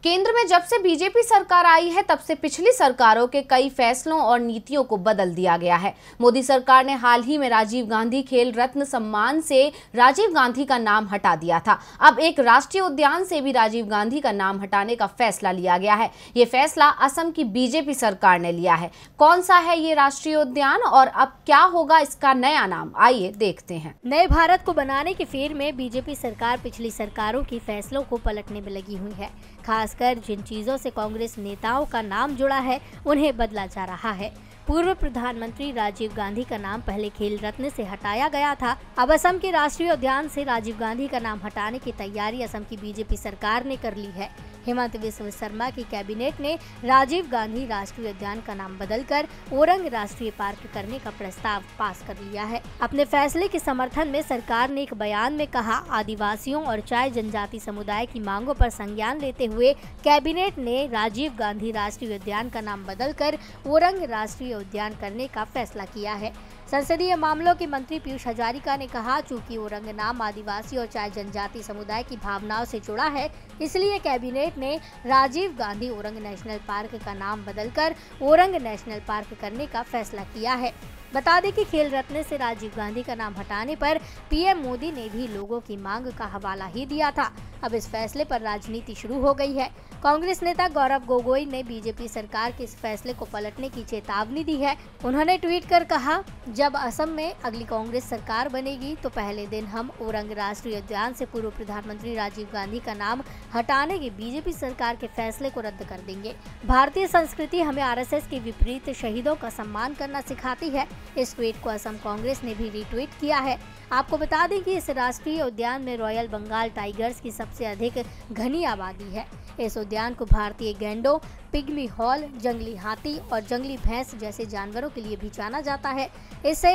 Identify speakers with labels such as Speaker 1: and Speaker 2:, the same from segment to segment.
Speaker 1: केंद्र में जब से बीजेपी सरकार आई है तब से पिछली सरकारों के कई फैसलों और नीतियों को बदल दिया गया है। मोदी सरकार ने हाल ही में राजीव गांधी खेल रत्न सम्मान से राजीव गांधी का नाम हटा दिया था। अब एक राष्ट्रीय उद्यान से भी राजीव गांधी का नाम हटाने का फैसला लिया गया है। ये फैसला असम की बीजेपी सरकार ने लिया है। कौन सा है ये राष्ट्रीय उद्यान और अब क्या होगा इसका नया नाम, आइए देखते हैं।
Speaker 2: नए भारत को बनाने की फेर में बीजेपी सरकार पिछली सरकारों की फैसलों को पलटने में लगी हुई है। खासकर जिन चीजों से कांग्रेस नेताओं का नाम जुड़ा है उन्हें बदला जा रहा है। पूर्व प्रधानमंत्री राजीव गांधी का नाम पहले खेल रत्न से हटाया गया था। अब असम के राष्ट्रीय उद्यान से राजीव गांधी का नाम हटाने की तैयारी असम की बीजेपी सरकार ने कर ली है। हेमंत बिस्वा शर्मा की कैबिनेट ने राजीव गांधी राष्ट्रीय उद्यान का नाम बदलकर ओरंग राष्ट्रीय पार्क करने का प्रस्ताव पास कर लिया है। अपने फैसले के समर्थन में सरकार ने एक बयान में कहा, आदिवासियों और चाय जनजाति समुदाय की मांगों पर संज्ञान लेते हुए कैबिनेट ने राजीव गांधी राष्ट्रीय उद्यान का नाम बदलकर ओरंग राष्ट्रीय उद्यान करने का फैसला किया है। संसदीय मामलों के मंत्री पीयूष हजारिका ने कहा, चूंकि ओरंग नाम आदिवासी और चाय जनजाति समुदाय की भावनाओं से जुड़ा है, इसलिए कैबिनेट ने राजीव गांधी ओरंग नेशनल पार्क का नाम बदलकर ओरंग नेशनल पार्क करने का फैसला किया है। बता दें कि खेल रत्न से राजीव गांधी का नाम हटाने पर पीएम मोदी ने भी लोगों की मांग का हवाला ही दिया था। अब इस फैसले पर राजनीति शुरू हो गई है। कांग्रेस नेता गौरव गोगोई ने बीजेपी सरकार के इस फैसले को पलटने की चेतावनी दी है। उन्होंने ट्वीट कर कहा, जब असम में अगली कांग्रेस सरकार बनेगी तो पहले दिन हम ओरंग राष्ट्रीय उद्यान से पूर्व प्रधानमंत्री राजीव गांधी का नाम हटाने के बीजेपी सरकार के फैसले को रद्द कर देंगे। भारतीय संस्कृति हमें आरएसएस के विपरीत शहीदों का सम्मान करना सिखाती है। इस ट्वीट को असम कांग्रेस ने भी रीट्वीट किया है। आपको बता दें कि इस राष्ट्रीय उद्यान में रॉयल बंगाल टाइगर्स की सबसे अधिक घनी आबादी है। इस उद्यान को भारतीय गैंडों, पिग्मी हॉल, जंगली हाथी और जंगली भैंस जैसे जानवरों के लिए भी जाना जाता है। इसे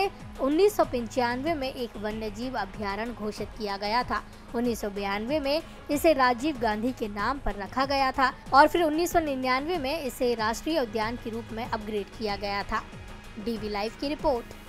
Speaker 2: 1995 में एक वन्यजीव अभ्यारण्य घोषित किया गया था। 1992 में इसे राजीव गांधी के नाम पर रखा गया था और फिर 1999 में इसे राष्ट्रीय उद्यान के रूप में अपग्रेड किया गया था। डीवी लाइव की रिपोर्ट।